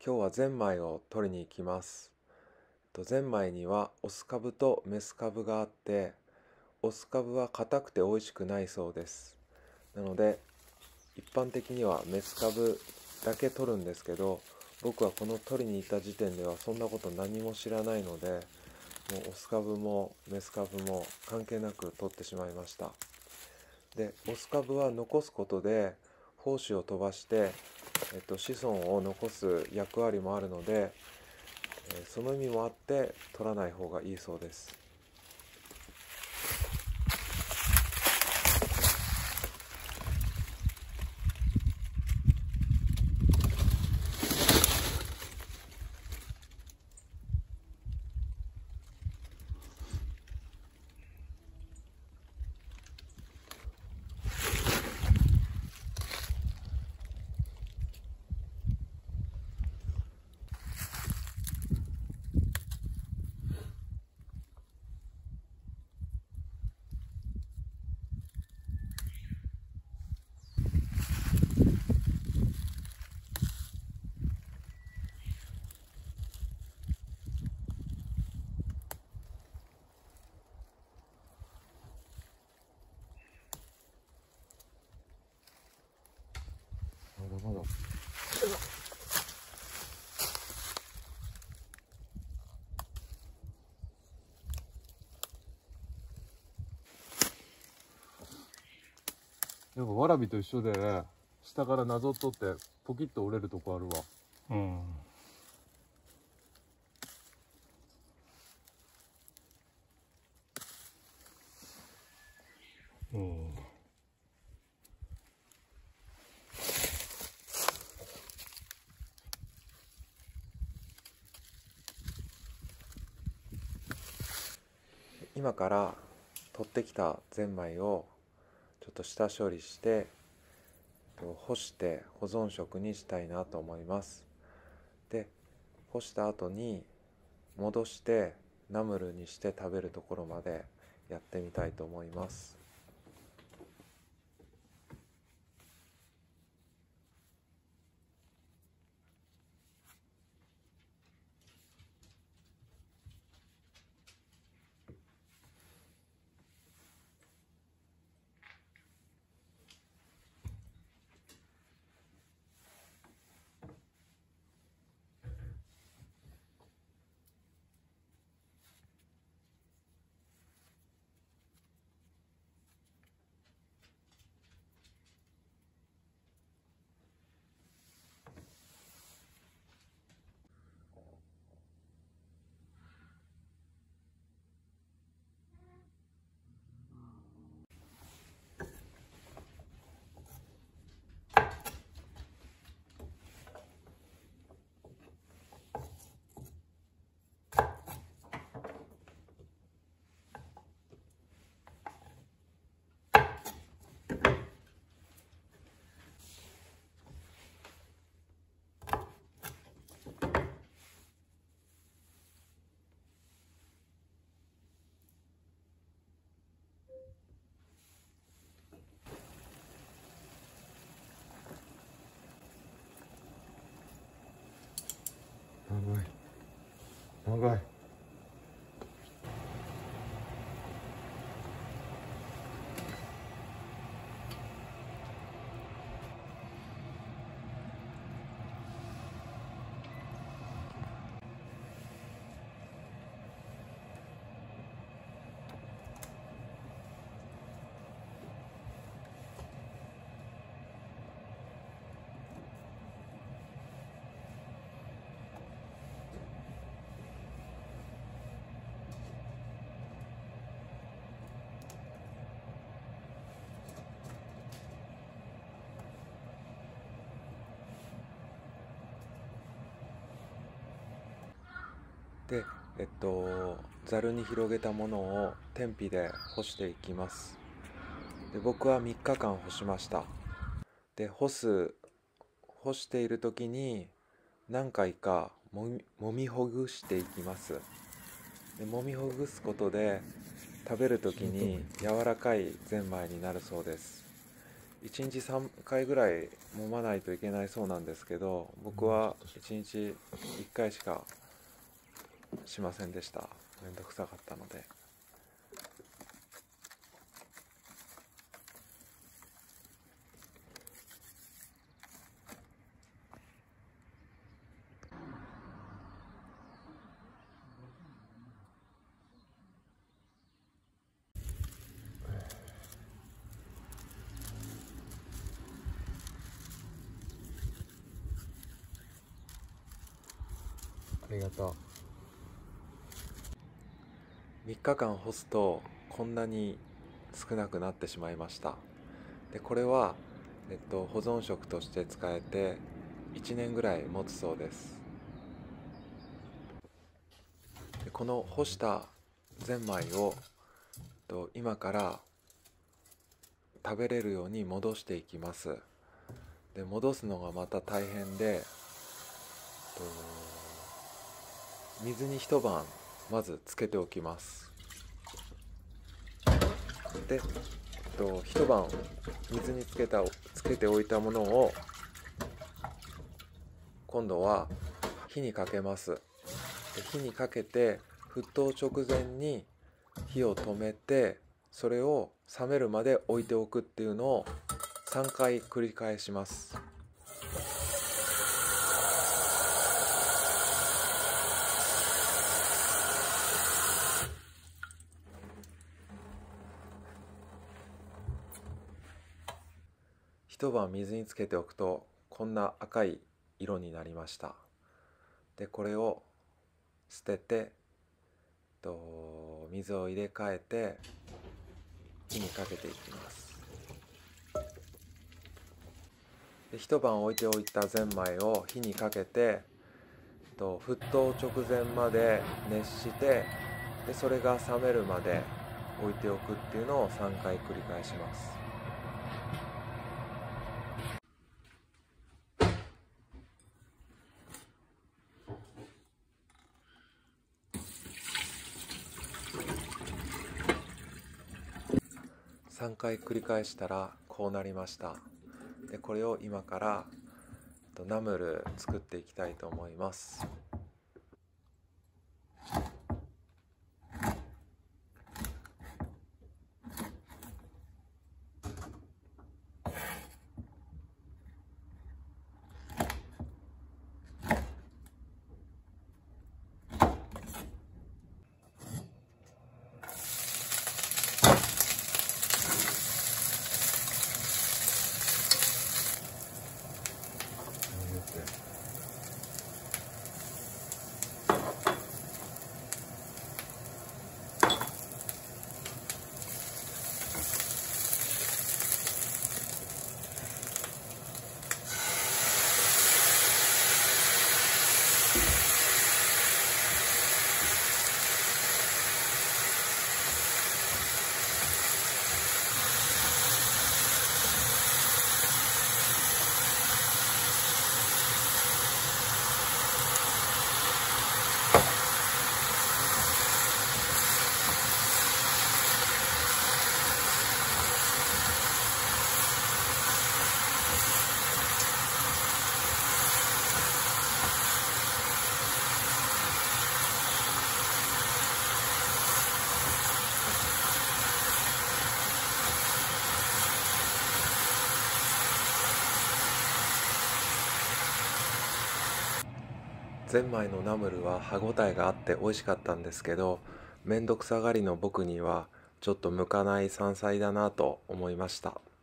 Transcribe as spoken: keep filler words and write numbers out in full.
今日はゼンマイを取りに行きます。ゼンマイにはオス株とメス株があって、オス株は硬くて美味しくないそうです。なので一般的にはメス株だけ取るんですけど、僕はこの取りに行った時点ではそんなこと何も知らないので、もうオス株もメス株も関係なく取ってしまいました。で、オス株は残すことで胞子を飛ばして、えっと、子孫を残す役割もあるので、えーその意味もあって取らない方がいいそうです。まだまだ。 やっぱわらびと一緒で下からなぞっとってポキッと折れるとこあるわ。 うん。うん。 今から取ってきたゼンマイをちょっと下処理して干して保存食にしたいなと思います。で、干した後に戻してナムルにして食べるところまでやってみたいと思います。 長い長い。 で、えっと、ざるに広げたものを天日で干していきます。で、僕はみっかかん干しました。で、干す、干している時に何回かもみ、もみほぐしていきます。で、もみほぐすことで食べる時に柔らかいゼンマイになるそうです。 いちにちさんかいぐらい揉まないといけないそうなんですけど、僕はいちにちいっかいしかしませんでした。めんどくさかったので。 ありがとみっかかん干すとこんなに少なくなってしまいました。でこれは、えっと、保存食として使えていちねんぐらい持つそうです。でこの干したゼンマイをと今から食べれるように戻していきます。で戻すのがまた大変で、と水に一晩まずつけておきます。で、えっと、一晩水につけたつけておいたものを今度は火にかけます。で火にかけて沸騰直前に火を止めて、それを冷めるまで置いておくっていうのをさんかい繰り返します。一晩水につけておくとこんな赤い色になりました。でこれを捨ててと水を入れ替えて火にかけていきます。で一晩置いておいたゼンマイを火にかけてと沸騰直前まで熱して、でそれが冷めるまで置いておくっていうのをさんかい繰り返します。さんかい繰り返したらこうなりました。でこれを今からナムル作っていきたいと思います。ゼンマイのナムルは歯ごたえがあって美味しかったんですけど、めんどくさがりの僕にはちょっと向かない山菜だなと思いました。